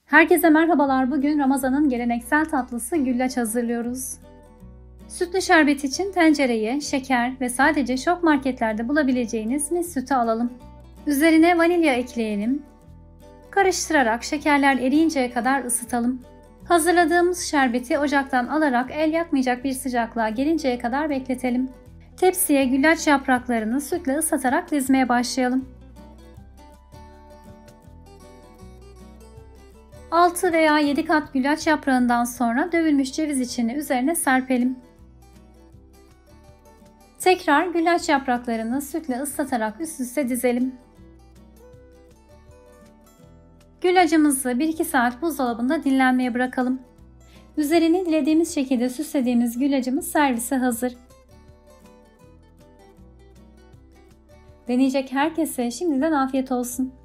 Herkese merhabalar. Bugün Ramazan'ın geleneksel tatlısı güllaç hazırlıyoruz. Sütlü şerbet için tencereye şeker ve sadece şok marketlerde bulabileceğiniz mis sütü alalım. Üzerine vanilya ekleyelim. Karıştırarak şekerler eriyinceye kadar ısıtalım. Hazırladığımız şerbeti ocaktan alarak el yakmayacak bir sıcaklığa gelinceye kadar bekletelim. Tepsiye güllaç yapraklarını sütle ıslatarak dizmeye başlayalım. 6 veya 7 kat güllaç yaprağından sonra dövülmüş ceviz içini üzerine serpelim. Tekrar güllaç yapraklarını sütle ıslatarak üst üste dizelim. Güllacımızı 1-2 saat buzdolabında dinlenmeye bırakalım. Üzerini dilediğimiz şekilde süslediğimiz güllacımız servise hazır. Deneyecek herkese şimdiden afiyet olsun.